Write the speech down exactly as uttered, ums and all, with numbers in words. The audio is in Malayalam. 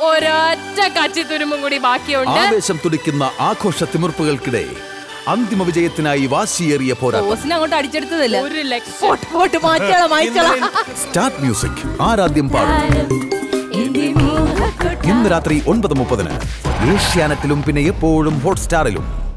ഒരൊറ്റ കച്ചിത്തുരുമ്പും കൂടി ബാക്കിയുണ്ട്. ആവേശം തുടിക്കുന്ന ആഘോഷ തിമിർപ്പുകൾക്കിടെ അന്തിമ വിജയത്തിനായി വാശിയേറിയ പോരാട്ടം. അങ്ങോട്ട് അടിച്ചെടുത്തതല്ല. ഒരു ലക്ഷം. സ്റ്റാർട്ട് മ്യൂസിക് ആരാധ്യം പാടും. ഇന്ന് രാത്രി ഒൻപത് മുപ്പതിന് ഏഷ്യാനെറ്റിലും പിന്നെ എപ്പോഴും ഹോട്ട്സ്റ്റാറിലും.